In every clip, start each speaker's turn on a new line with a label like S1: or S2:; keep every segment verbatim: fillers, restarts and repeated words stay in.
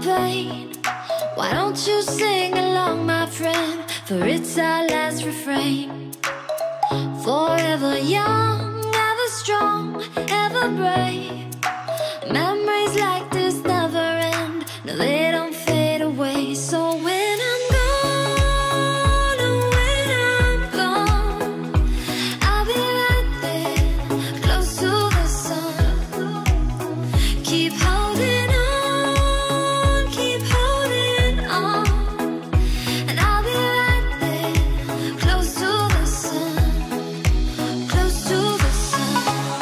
S1: pain. Why don't you sing along, my friend? For it's our last refrain. Forever young, ever strong, ever brave. Memories like this never end. No, they don't fade away. So when I'm gone, oh, when I'm gone, I'll be right there, close to the sun. Keep holding on, keep holding on, and I'll be right there, close to the sun, close to the sun.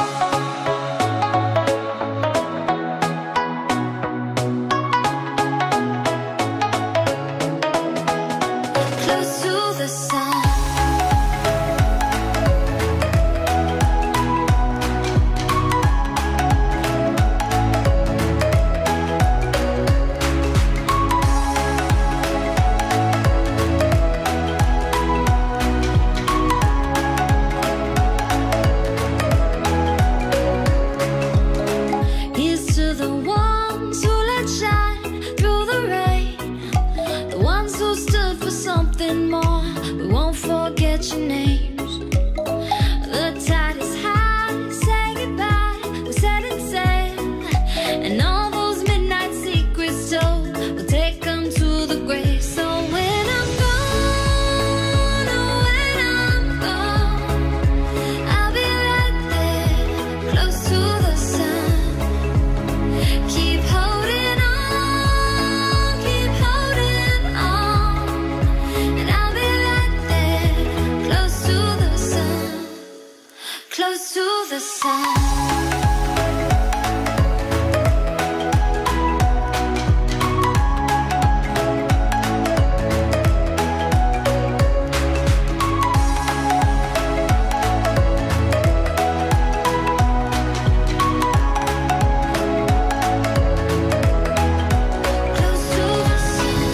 S1: Close to the sun. Here's to the ones who let shine through the rain, the ones who stood for something more. We won't forget your names. The tide is high, say goodbye, we're setting sail, and all those midnight secrets told, we'll take them to the grave. So when I'm gone, oh, when I'm gone, I'll be right there, close to the sun. Keep holding on, keep holding on, and I'll be right there, close to the sun, close to the sun. Close to the sun.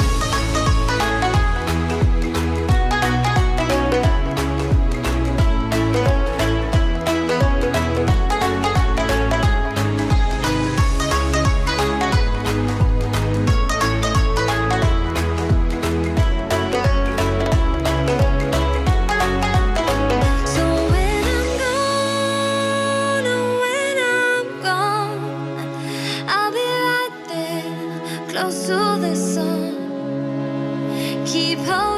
S1: So when I'm gone, oh, when I'm gone, I'll be right there, close to the sun. Keep holding